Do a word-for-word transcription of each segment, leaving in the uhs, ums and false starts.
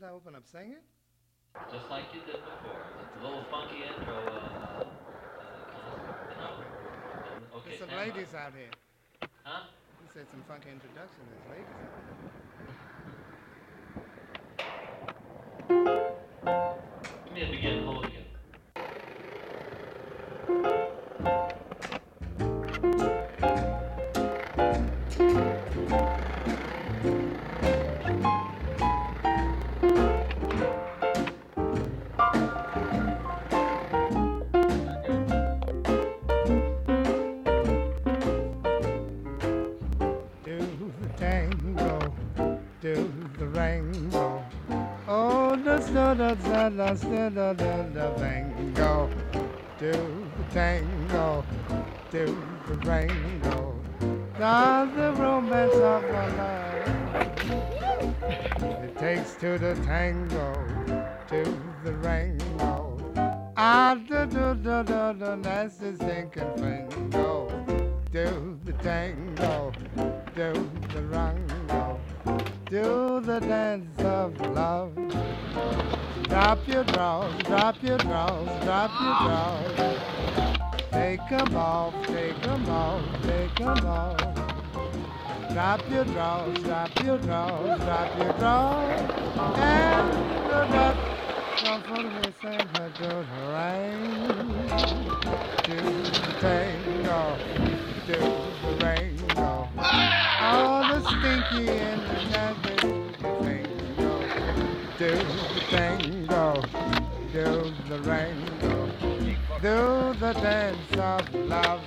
I open up singing? Just like you did before. It's a little funky intro. Uh, uh, you know. Okay, There's some stand by. ladies out here. Huh? You said some funky introduction. There's ladies out Give me a begin whole again. here. Do the tango, do the rainbow. Oh, the da da da da da da da da bango. Do the tango, do the rainbow. Does the romance of our love. It takes to the tango, to the rainbow. Ah, do do do do do, that's the stinking fango. Do the tango, do the rango, do the dance of love. Drop your draws, drop your draws, drop your draws. Take 'em off, take 'em off, take 'em off. Drop your draws, drop your draws, drop your draws. And the duck come from his and her to the rain. Do the tango, do the rainbow. All the stinky and the nasty tango. Do the tango, do the rainbow. Do the dance of love.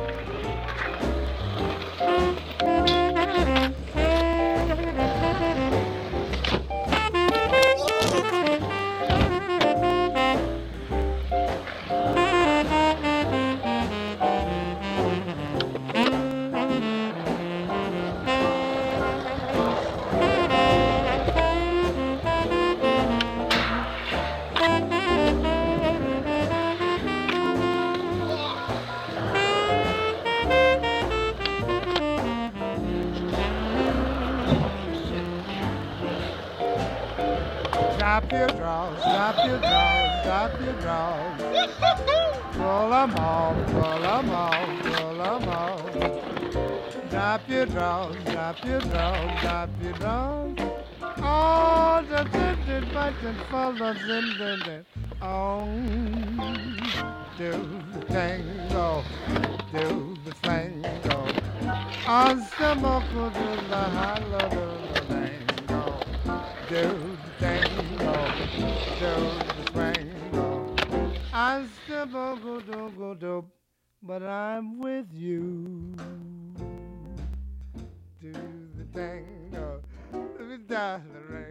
Drop your draws, drop your draws, drop your draws. Pull 'em off, pull 'em off, pull 'em off. Drop your draws, drop your draws, drop your draws. Oh, the tinted button follows in the on. Do the tango, do the fango. On stomach do the hollow do the tango. Do the tango, do the tango. I still go do go do, but I'm with you. Do the tango, do the